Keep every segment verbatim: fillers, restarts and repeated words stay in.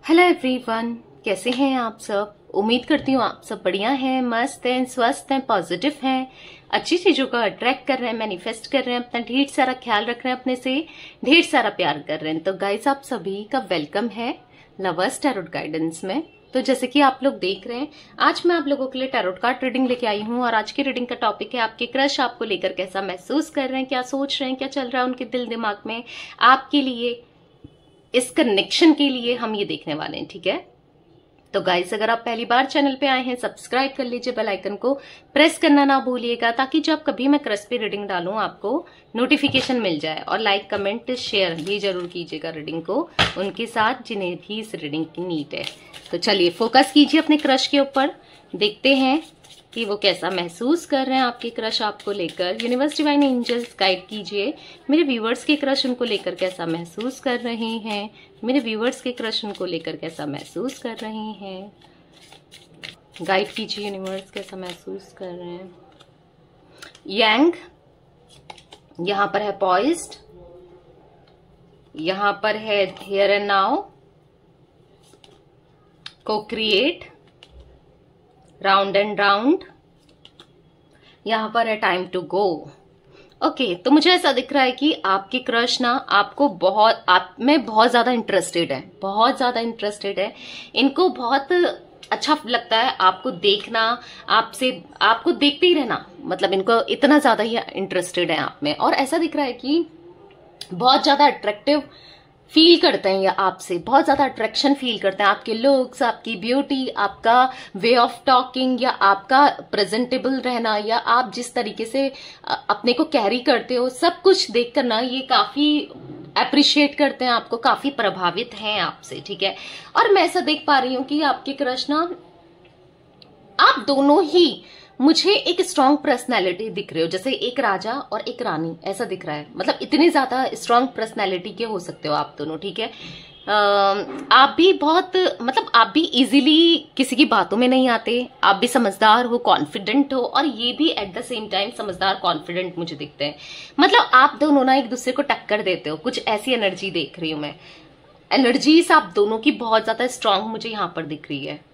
Hello everyone, कैसे हैं आप सब। उम्मीद करती हूँ आप सब बढ़िया हैं, मस्त हैं, स्वस्थ हैं, पॉजिटिव हैं, अच्छी चीजों को अट्रैक्ट कर रहे हैं, मैनिफेस्ट कर रहे हैं, अपना ढेर सारा ख्याल रख रहे हैं, अपने से ढेर सारा प्यार कर रहे हैं। तो गाइस, आप सभी का वेलकम है लवर्स टैरोट गाइडेंस में। तो जैसे कि आप लोग देख रहे हैं, आज मैं आप लोगों के लिए टैरोट कार्ड रीडिंग लेके आई हूँ और आज की रीडिंग का टॉपिक है आपके क्रश आपको लेकर कैसा महसूस कर रहे हैं, क्या सोच रहे हैं, क्या चल रहा है उनके दिल दिमाग में आपके लिए। इस कनेक्शन के लिए हम ये देखने वाले हैं, ठीक है। तो गाइस, अगर आप पहली बार चैनल पे आए हैं, सब्सक्राइब कर लीजिए, बेल आइकन को प्रेस करना ना भूलिएगा, ताकि जब कभी मैं क्रश पे रीडिंग डालूं आपको नोटिफिकेशन मिल जाए। और लाइक कमेंट शेयर ये जरूर कीजिएगा रीडिंग को उनके साथ जिन्हें भी इस रीडिंग की नीड है। तो चलिए फोकस कीजिए अपने क्रश के ऊपर, देखते हैं कि वो कैसा महसूस कर रहे हैं आपके क्रश आपको लेकर। यूनिवर्स डिवाइन एंजल्स गाइड कीजिए, मेरे व्यूवर्स के क्रश उनको लेकर कैसा महसूस कर रहे हैं, मेरे व्यूवर्स के क्रश उनको लेकर कैसा महसूस कर रहे हैं। गाइड कीजिए यूनिवर्स, कैसा महसूस कर रहे हैं। यांग, यहां पर है पॉइज्ड, यहां पर है here and now, co-create, round and round, यहां पर है टाइम टू गो। ओके, तो मुझे ऐसा दिख रहा है कि आपके क्रश ना आपको बहुत, आप में बहुत ज्यादा इंटरेस्टेड है, बहुत ज्यादा इंटरेस्टेड है। इनको बहुत अच्छा लगता है आपको देखना, आपसे आपको देखते ही रहना, मतलब इनको इतना ज्यादा ही इंटरेस्टेड है आप में। और ऐसा दिख रहा है कि बहुत ज्यादा अट्रैक्टिव फील करते हैं या आपसे बहुत ज्यादा अट्रैक्शन फील करते हैं। आपके लुक्स, आपकी ब्यूटी, आपका वे ऑफ टॉकिंग, या आपका प्रेजेंटेबल रहना, या आप जिस तरीके से अपने को कैरी करते हो, सब कुछ देख कर ना ये काफी अप्रिशिएट करते हैं आपको, काफी प्रभावित हैं आपसे, ठीक है। और मैं ऐसा देख पा रही हूं कि आपके क्रश ना आप दोनों ही मुझे एक स्ट्रांग पर्सनैलिटी दिख रहे हो, जैसे एक राजा और एक रानी, ऐसा दिख रहा है। मतलब इतने ज्यादा स्ट्रांग पर्सनैलिटी के हो सकते हो आप दोनों, ठीक है। आ, आप भी बहुत, मतलब आप भी इजीली किसी की बातों में नहीं आते, आप भी समझदार हो, कॉन्फिडेंट हो, और ये भी एट द सेम टाइम समझदार कॉन्फिडेंट मुझे दिखते हैं। मतलब आप दोनों ना एक दूसरे को टक्कर देते हो, कुछ ऐसी एनर्जी देख रही हूं मैं। एनर्जीज आप दोनों की बहुत ज्यादा स्ट्रांग मुझे यहां पर दिख रही है।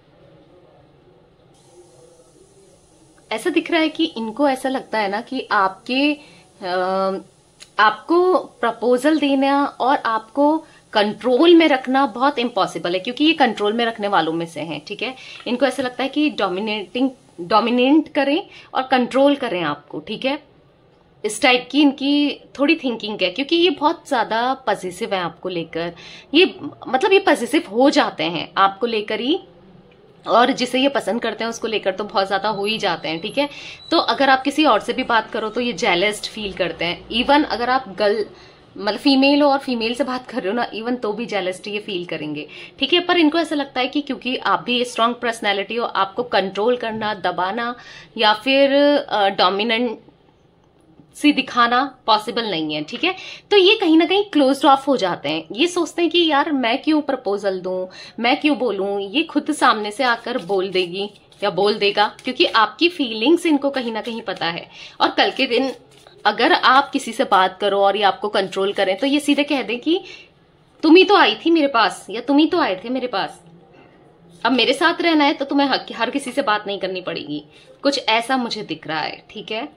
ऐसा दिख रहा है कि इनको ऐसा लगता है ना कि आपके आ, आपको प्रपोजल देना और आपको कंट्रोल में रखना बहुत इम्पॉसिबल है, क्योंकि ये कंट्रोल में रखने वालों में से हैं, ठीक है। इनको ऐसा लगता है कि डोमिनेटिंग डोमिनेट करें और कंट्रोल करें आपको, ठीक है। इस टाइप की इनकी थोड़ी थिंकिंग है, क्योंकि ये बहुत ज्यादा पॉजिटिव है आपको लेकर। ये मतलब ये पॉजिटिव हो जाते हैं आपको लेकर ही, और जिसे ये पसंद करते हैं उसको लेकर तो बहुत ज्यादा हो ही जाते हैं, ठीक है। तो अगर आप किसी और से भी बात करो तो ये जेलस्ट फील करते हैं। इवन अगर आप गर्ल मतलब फीमेल हो और फीमेल से बात कर रहे हो ना, इवन तो भी जेलस्टी ये फील करेंगे, ठीक है। पर इनको ऐसा लगता है कि क्योंकि आप भी स्ट्रांग पर्सनैलिटी हो, आपको कंट्रोल करना, दबाना या फिर डोमिनेंट सी दिखाना पॉसिबल नहीं है, ठीक है। तो ये कहीं ना कहीं क्लोज्ड ऑफ हो जाते हैं। ये सोचते हैं कि यार मैं क्यों प्रपोजल दूं, मैं क्यों बोलूं, ये खुद सामने से आकर बोल देगी या बोल देगा, क्योंकि आपकी फीलिंग्स इनको कहीं ना कहीं पता है। और कल के दिन अगर आप किसी से बात करो और ये आपको कंट्रोल करें, तो ये सीधे कह दें कि तुम ही तो आई थी मेरे पास, या तुम ही तो आए थे मेरे पास, अब मेरे साथ रहना है तो तुम्हें हर किसी से बात नहीं करनी पड़ेगी। कुछ ऐसा मुझे दिख रहा है, ठीक है।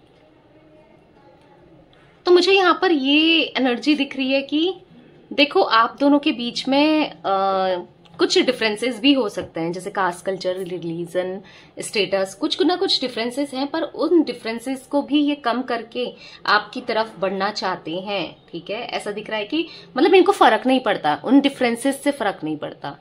तो मुझे यहाँ पर ये एनर्जी दिख रही है कि देखो आप दोनों के बीच में आ, कुछ डिफरेंसेस भी हो सकते हैं, जैसे कास्ट, कल्चर, रिलीजन, स्टेटस, कुछ ना कुछ डिफरेंसेस हैं, पर उन डिफरेंसेस को भी ये कम करके आपकी तरफ बढ़ना चाहते हैं, ठीक है। ऐसा दिख रहा है कि मतलब इनको फर्क नहीं पड़ता, उन डिफरेंसेस से फर्क नहीं पड़ता,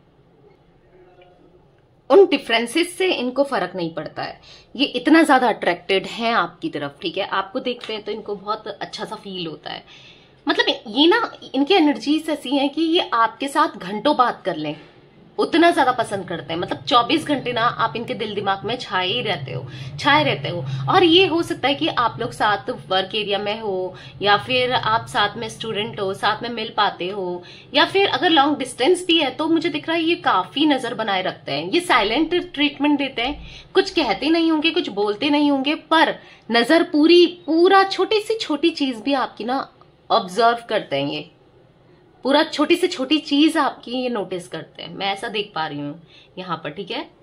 उन डिफरेंसेस से इनको फर्क नहीं पड़ता है। ये इतना ज्यादा अट्रैक्टेड हैं आपकी तरफ, ठीक है। आपको देखते हैं तो इनको बहुत अच्छा सा फील होता है। मतलब ये ना, इनकी एनर्जीज ऐसी हैं कि ये आपके साथ घंटों बात कर लें, उतना ज्यादा पसंद करते हैं। मतलब चौबीस घंटे ना आप इनके दिल दिमाग में छाए ही रहते हो, छाए रहते हो। और ये हो सकता है कि आप लोग साथ वर्क एरिया में हो, या फिर आप साथ में स्टूडेंट हो, साथ में मिल पाते हो, या फिर अगर लॉन्ग डिस्टेंस भी है तो मुझे दिख रहा है ये काफी नजर बनाए रखते हैं। ये साइलेंट ट्रीटमेंट देते हैं, कुछ कहते नहीं होंगे, कुछ बोलते नहीं होंगे, पर नजर पूरी पूरा छोटी सी छोटी चीज भी आपकी ना ऑब्जर्व करते हैं ये, पूरा छोटी से छोटी चीज आपकी ये नोटिस करते हैं, मैं ऐसा देख पा रही हूँ यहाँ पर, ठीक है।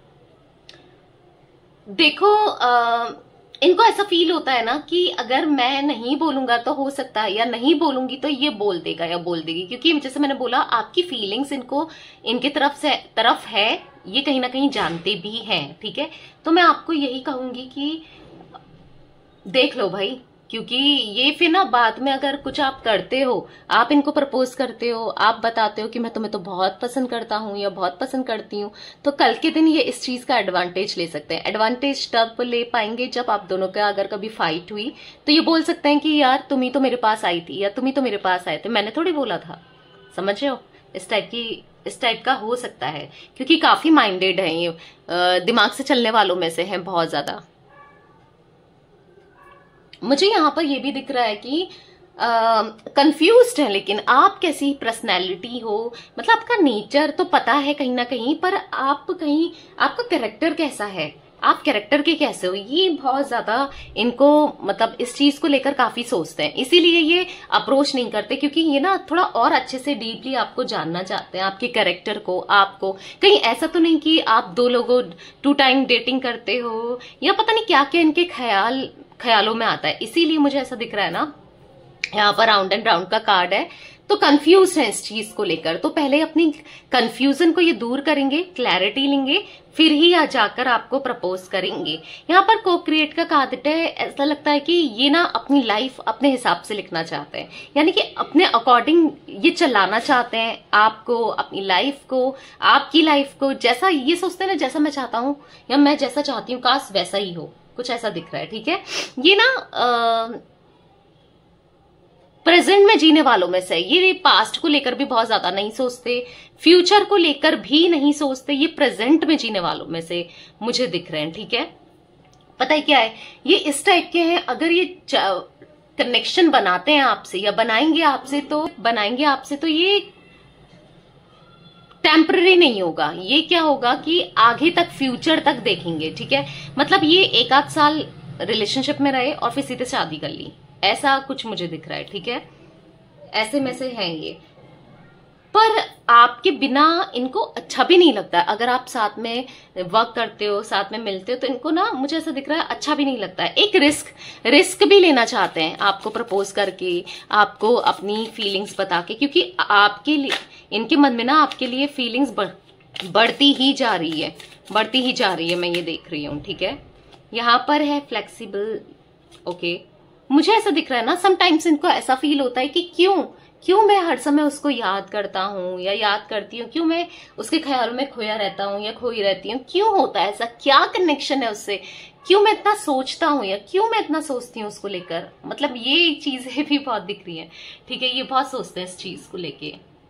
देखो आ, इनको ऐसा फील होता है ना कि अगर मैं नहीं बोलूंगा तो हो सकता है, या नहीं बोलूंगी तो ये बोल देगा या बोल देगी, क्योंकि जैसे मैंने बोला आपकी फीलिंग्स इनको इनके तरफ से तरफ है, ये कहीं ना कहीं जानते भी हैं, ठीक है। तो मैं आपको यही कहूंगी कि देख लो भाई, क्योंकि ये फिर ना बाद में अगर कुछ आप करते हो, आप इनको प्रपोज करते हो, आप बताते हो कि मैं तुम्हें तो बहुत पसंद करता हूँ या बहुत पसंद करती हूँ, तो कल के दिन ये इस चीज का एडवांटेज ले सकते हैं। एडवांटेज तब ले पाएंगे जब आप दोनों का अगर कभी फाइट हुई तो ये बोल सकते हैं कि यार तुम ही तो मेरे पास आई थी या तुम ही तो मेरे पास आए थे, मैंने थोड़ी बोला था। समझ रहे हो, इस टाइप की इस टाइप का हो सकता है, क्योंकि काफी माइंडेड है ये, दिमाग से चलने वालों में से है बहुत ज्यादा। मुझे यहाँ पर ये भी दिख रहा है कि कंफ्यूज्ड है, लेकिन आप कैसी पर्सनैलिटी हो, मतलब आपका नेचर तो पता है कहीं ना कहीं, पर आप कहीं आपका कैरेक्टर कैसा है, आप कैरेक्टर के कैसे हो, ये बहुत ज्यादा इनको मतलब इस चीज को लेकर काफी सोचते हैं, इसीलिए ये अप्रोच नहीं करते, क्योंकि ये ना थोड़ा और अच्छे से डीपली आपको जानना चाहते हैं, आपके कैरेक्टर को, आपको। कहीं ऐसा तो नहीं कि आप दो लोगों टू टाइम डेटिंग करते हो, या पता नहीं क्या क्या इनके ख्याल ख्यालों में आता है, इसीलिए मुझे ऐसा दिख रहा है ना। यहाँ पर राउंड एंड राउंड का कार्ड है, तो कंफ्यूज है इस चीज को लेकर, तो पहले अपनी कंफ्यूजन को ये दूर करेंगे, क्लैरिटी लेंगे, फिर ही आ जाकर आपको प्रपोज करेंगे। यहाँ पर को क्रिएट का कार्ड है, ऐसा लगता है कि ये ना अपनी लाइफ अपने हिसाब से लिखना चाहते हैं, यानी कि अपने अकॉर्डिंग ये चलाना चाहते हैं आपको, अपनी लाइफ को, आपकी लाइफ को, जैसा ये सोचते हैं ना, जैसा मैं चाहता हूँ या मैं जैसा चाहती हूँ काश वैसा ही हो, कुछ ऐसा दिख रहा है, ठीक है। ये ना आ, प्रेजेंट में जीने वालों में से, ये पास्ट को लेकर भी बहुत ज्यादा नहीं सोचते, फ्यूचर को लेकर भी नहीं सोचते, ये प्रेजेंट में जीने वालों में से मुझे दिख रहे हैं, ठीक है। पता है क्या है, ये इस टाइप के हैं, अगर ये कनेक्शन बनाते हैं आपसे या बनाएंगे आपसे तो बनाएंगे आपसे तो ये टेम्पररी नहीं होगा, ये क्या होगा कि आगे तक फ्यूचर तक देखेंगे, ठीक है। मतलब ये एक आध साल रिलेशनशिप में रहे और फिर सीधे शादी कर ली, ऐसा कुछ मुझे दिख रहा है, ठीक है। ऐसे में से हैं ये, पर आपके बिना इनको अच्छा भी नहीं लगता। अगर आप साथ में वर्क करते हो, साथ में मिलते हो, तो इनको ना मुझे ऐसा दिख रहा है अच्छा भी नहीं लगता है। एक रिस्क रिस्क भी लेना चाहते हैं आपको प्रपोज करके, आपको अपनी फीलिंग्स बता के, क्योंकि आपके लिए इनके मन में ना आपके लिए फीलिंग्स बढ़, बढ़ती ही जा रही है बढ़ती ही जा रही है मैं ये देख रही हूँ, ठीक है। यहाँ पर है फ्लेक्सिबल, ओके। मुझे ऐसा दिख रहा है ना, समटाइम्स इनको ऐसा फील होता है कि क्यों क्यों मैं हर समय उसको याद करता हूँ या याद करती हूँ, क्यों मैं उसके ख्यालों में खोया रहता हूँ या खोई रहती हूँ, क्यों होता है ऐसा, क्या कनेक्शन है उससे, क्यों मैं इतना सोचता हूँ या क्यों मैं इतना सोचती हूँ उसको लेकर। मतलब ये चीजें भी बहुत दिख रही है, ठीक है। ये बहुत सोचते हैं इस चीज को लेके,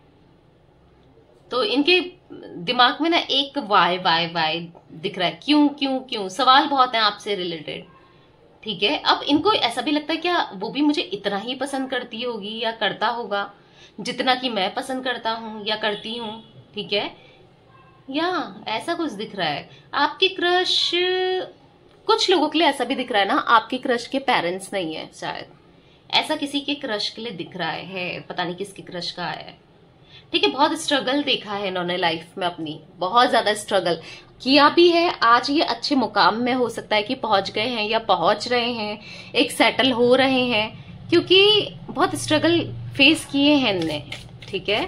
तो इनके दिमाग में ना एक वाई वाई वाई दिख रहा है, क्यों क्यों क्यों, सवाल बहुत है आपसे रिलेटेड, ठीक है। अब इनको ऐसा भी लगता है क्या वो भी मुझे इतना ही पसंद करती होगी या करता होगा जितना कि मैं पसंद करता हूँ या करती हूँ, ठीक है। या ऐसा कुछ दिख रहा है। आपकी क्रश, कुछ लोगों के लिए ऐसा भी दिख रहा है ना, आपकी क्रश के पेरेंट्स नहीं है शायद, ऐसा किसी के क्रश के लिए दिख रहा है, पता नहीं किसके क्रश का है, ठीक है। बहुत स्ट्रगल देखा है इन्होंने लाइफ में अपनी, बहुत ज्यादा स्ट्रगल किया भी है। आज ये अच्छे मुकाम में हो सकता है कि पहुंच गए हैं या पहुंच रहे हैं, एक सेटल हो रहे हैं, क्योंकि बहुत स्ट्रगल फेस किए हैं इनने, ठीक है।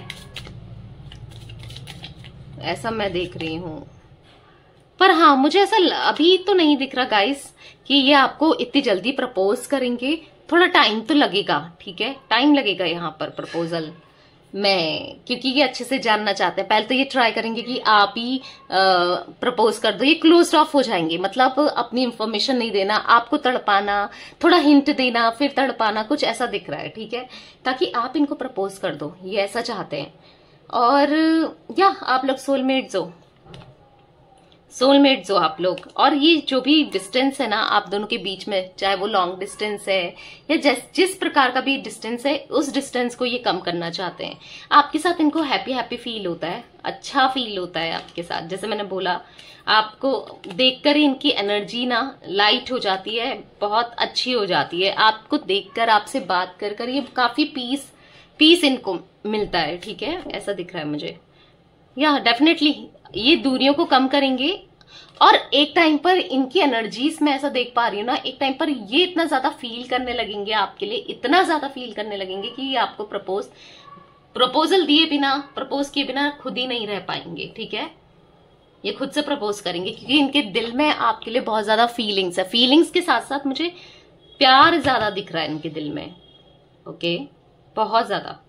ऐसा मैं देख रही हूं, पर हाँ मुझे ऐसा अभी तो नहीं दिख रहा गाइस कि ये आपको इतनी जल्दी प्रपोज करेंगे, थोड़ा टाइम तो लगेगा, ठीक है। टाइम लगेगा यहाँ पर प्रपोजल में, क्योंकि ये अच्छे से जानना चाहते हैं। पहले तो ये ट्राई करेंगे कि आप ही प्रपोज कर दो, ये क्लोज ऑफ हो जाएंगे, मतलब अपनी इंफॉर्मेशन नहीं देना, आपको तड़पाना, थोड़ा हिंट देना, फिर तड़पाना, कुछ ऐसा दिख रहा है, ठीक है, ताकि आप इनको प्रपोज कर दो, ये ऐसा चाहते हैं। और या आप लोग सोलमेट्स हो, सोलमेट्स हो आप लोग। और ये जो भी डिस्टेंस है ना आप दोनों के बीच में, चाहे वो लॉन्ग डिस्टेंस है या जिस जिस प्रकार का भी डिस्टेंस है, उस डिस्टेंस को ये कम करना चाहते हैं। आपके साथ इनको हैप्पी हैप्पी फील होता है, अच्छा फील होता है आपके साथ। जैसे मैंने बोला, आपको देखकर ही इनकी एनर्जी ना लाइट हो जाती है, बहुत अच्छी हो जाती है। आपको देखकर, आपसे बात कर कर ये काफी पीस पीस इनको मिलता है, ठीक है, ऐसा दिख रहा है मुझे। या डेफिनेटली ये दूरियों को कम करेंगे और एक टाइम पर इनकी एनर्जीज में ऐसा देख पा रही हूँ ना, एक टाइम पर ये इतना ज्यादा फील करने लगेंगे आपके लिए, इतना ज्यादा फील करने लगेंगे कि ये आपको प्रपोज प्रपोजल दिए बिना, प्रपोज किए बिना खुद ही नहीं रह पाएंगे, ठीक है। ये खुद से प्रपोज करेंगे क्योंकि इनके दिल में आपके लिए बहुत ज्यादा फीलिंग्स है। फीलिंग्स के साथ साथ मुझे प्यार ज्यादा दिख रहा है इनके दिल में, ओके, बहुत ज्यादा।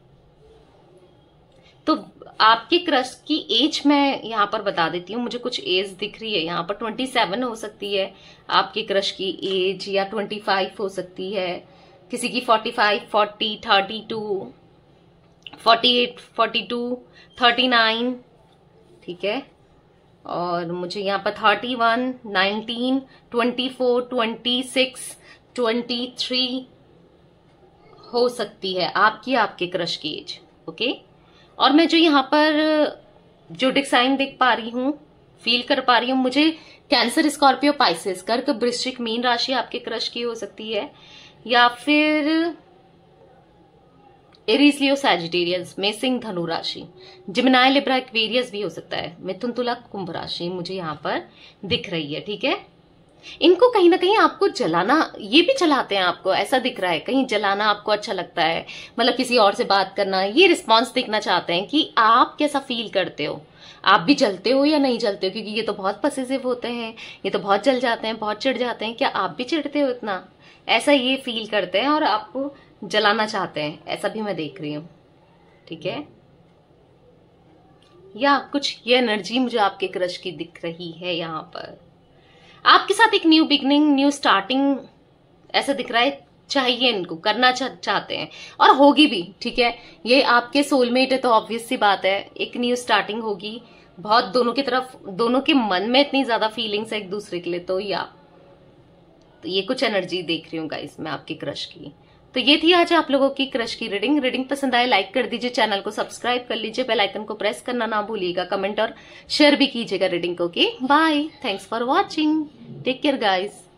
तो आपके क्रश की एज मैं यहाँ पर बता देती हूँ, मुझे कुछ एज दिख रही है यहाँ पर। ट्वेंटी सेवन हो सकती है आपके क्रश की एज, या ट्वेंटी फाइव हो सकती है, किसी की forty five, forty, thirty two, forty eight, forty two, thirty nine, ठीक है। और मुझे यहाँ पर thirty one, nineteen, twenty four, twenty six, twenty three हो सकती है आपकी आपके क्रश की एज, ओके। और मैं जो यहाँ पर जो डिसाइन देख पा रही हूँ, फील कर पा रही हूँ, मुझे कैंसर, स्कॉर्पियो, पाइसेस, कर्क, वृश्चिक, मीन राशि आपके क्रश की हो सकती है, या फिर एरीज, लियो, सैजिटेरियस में, सिंह, धनु राशि, जिमिनाई, लिब्रा, एक्वेरियस भी हो सकता है, मिथुन, तुला, कुंभ राशि मुझे यहाँ पर दिख रही है, ठीक है। इनको कहीं ना कहीं आपको जलाना, ये भी जलाते हैं आपको, ऐसा दिख रहा है, कहीं जलाना आपको अच्छा लगता है, मतलब किसी और से बात करना, ये रिस्पॉन्स देखना चाहते हैं कि आप कैसा फील करते हो, आप भी जलते हो या नहीं जलते हो, क्योंकि ये तो बहुत पसेसिव होते हैं, ये तो बहुत जल जाते हैं, बहुत चिढ़ जाते हैं। क्या आप भी चिढ़ते हो इतना? ऐसा ये फील करते हैं और आपको जलाना चाहते हैं, ऐसा भी मैं देख रही हूँ, ठीक है। या कुछ ये एनर्जी मुझे आपके क्रश की दिख रही है यहाँ पर। आपके साथ एक न्यू बिगनिंग, न्यू स्टार्टिंग ऐसा दिख रहा है, चाहिए इनको, करना चा, चाहते हैं और होगी भी, ठीक है। ये आपके सोलमेट है तो ऑब्वियस सी बात है, एक न्यू स्टार्टिंग होगी। बहुत दोनों की तरफ, दोनों के मन में इतनी ज्यादा फीलिंग्स है एक दूसरे के लिए, तो या तो ये कुछ एनर्जी देख रही हूँ गाइस मैं आपकी क्रश की। तो ये थी आज आप लोगों की क्रश की रीडिंग। रीडिंग पसंद आए लाइक कर दीजिए, चैनल को सब्सक्राइब कर लीजिए, बेल आइकन को प्रेस करना ना भूलिएगा, कमेंट और शेयर भी कीजिएगा रीडिंग को। Okay bye, thanks for watching, take care guys.